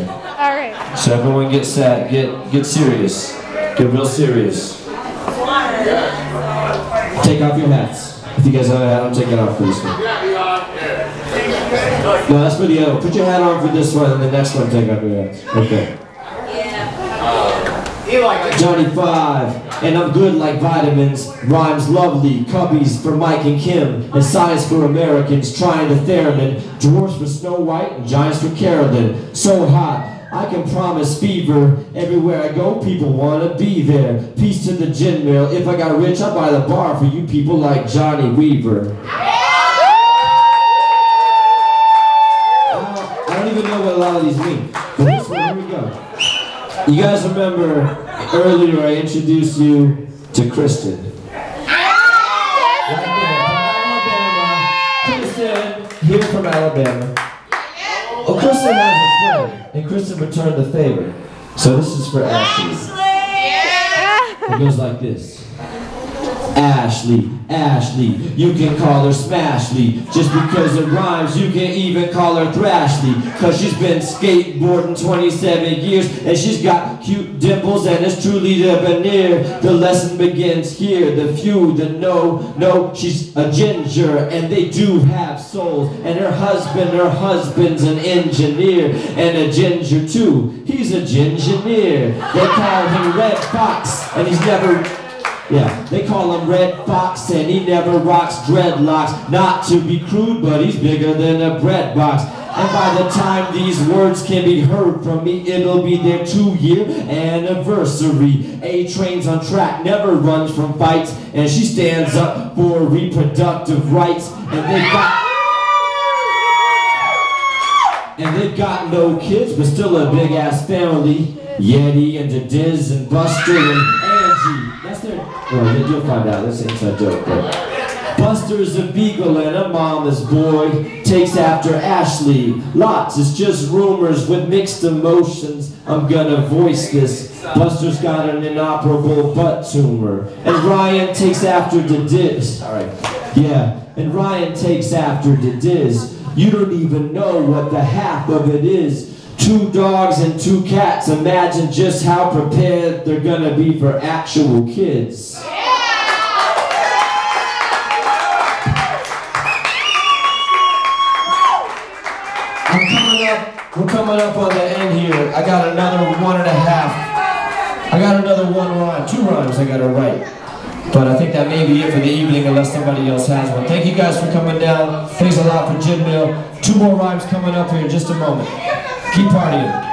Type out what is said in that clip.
Okay. All right. So everyone get set. Get serious. Get real serious. Take off your hats. If you guys have a hat on, take it off for this one. No, that's for the other one. Put your hat on for this one, and the next one, take off your hats. Okay. Johnny 5, and I'm good like vitamins. Rhymes lovely, cubbies for Mike and Kim, and science for Americans trying to theremin. Dwarfs for Snow White and giants for Carolyn. So hot, I can promise fever. Everywhere I go, people wanna be there. Peace to the Ginn Mill. If I got rich, I'd buy the bar for you people like Johnny Weaver. I don't even know what a lot of these mean. But this one, here we go. You guys remember earlier I introduced you to Kristen. Right there, Kristen, here from Alabama. Oh, Kristen has a friend, and Kristen returned the favor. So this is for Ashley. It goes like this. Ashley, Ashley, you can call her Smashly. Just because it rhymes, you can even call her Thrashly. Cause she's been skateboarding 27 years, and she's got cute dimples, and it's truly the veneer. The lesson begins here. The few that know she's a ginger, and they do have souls. And her husband's an engineer, and a ginger too. He's a gingineer. They call him Red Fox, and he's never... Yeah, they call him Red Fox, and he never rocks dreadlocks. Not to be crude, but he's bigger than a bread box. And by the time these words can be heard from me, it'll be their 2-year anniversary. A-Train's on track, never runs from fights, and she stands up for reproductive rights. And they've got no kids, but still a big-ass family. Yeti and Diz and Buster and Angie. That's their... Well, you'll find out. That's an inside joke. But Buster's a beagle and a mama's boy. Takes after Ashley. Lots, it's just rumors with mixed emotions. I'm gonna voice this. Buster's got an inoperable butt tumor. And Ryan takes after Diz. Alright. Yeah. And Ryan takes after Diz. You don't even know what the half of it is. 2 dogs and 2 cats. Imagine just how prepared they're gonna be for actual kids. We're coming up on the end here. I got another 1.5. I got another 1 rhyme. 2 rhymes I gotta write. But I think that may be it for the evening unless somebody else has one. Thank you guys for coming down. Thanks a lot for Ginn Mill. 2 more rhymes coming up here in just a moment. Keep partying.